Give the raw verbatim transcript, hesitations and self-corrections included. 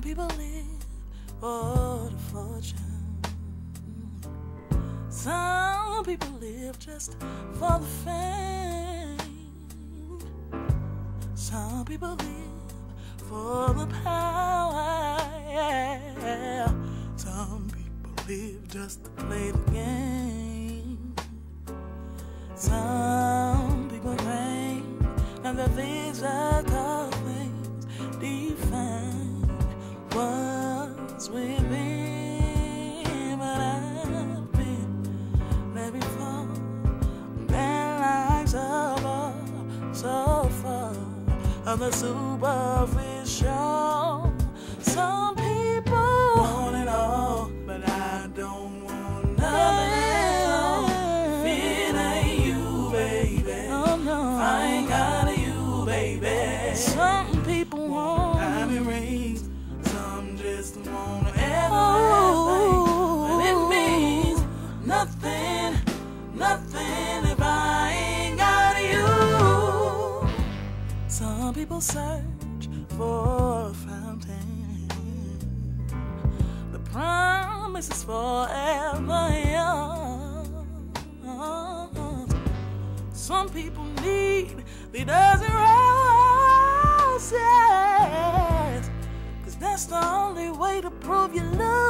people live for the fortune. Some people live just for the fame. Some people live for the power. Yeah. Some people live just to play the game. Some people think and that these are called things define what's within. But I've been there before. Their lives are so far of the superficial. Some people want it all, but I don't want nothing. If it ain't you, baby, oh, no. I ain't got you, baby. Some people want diamond rings, some just want everything. But it means nothing, nothing if I ain't got you. Some people search for a fountain. The promise is forever young. Some people need the dozen roses, 'cause that's the only way to prove your love.